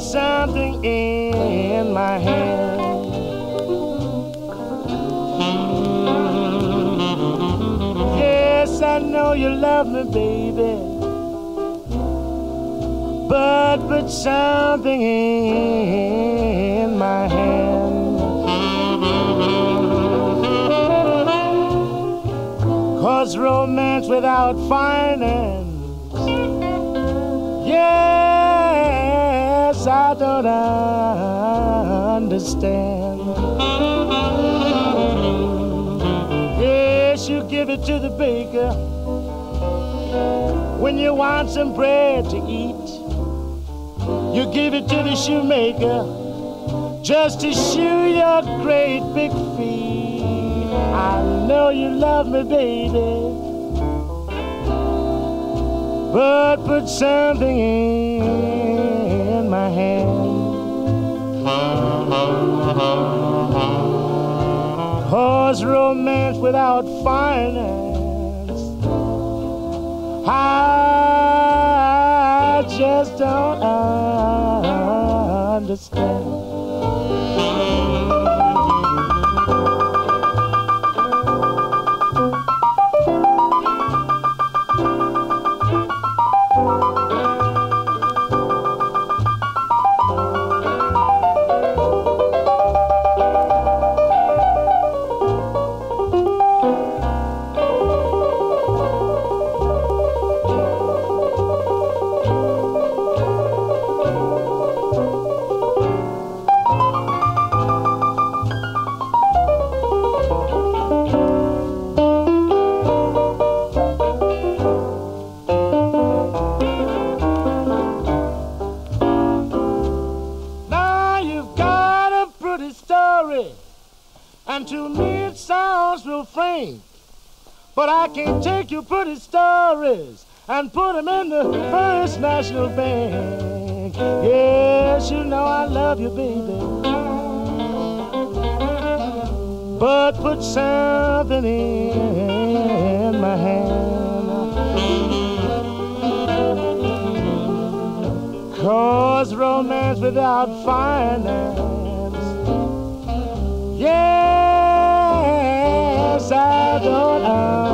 something in my hand. Yes, I know you love me, baby, but put something in my hand. 'Cause romance without finance, yes, I don't understand. Yes, you give it to the baker when you want some bread to eat. You give it to the shoemaker just to shoe your great big feet. I know you love me, baby, but put something in my hand. 'Cause romance without finance, I just don't understand. And to me it sounds real frank, but I can't take your pretty stories and put them in the First National Bank. Yes, you know I love you, baby, but put something in my hand. 'Cause romance without finance, yes, I don't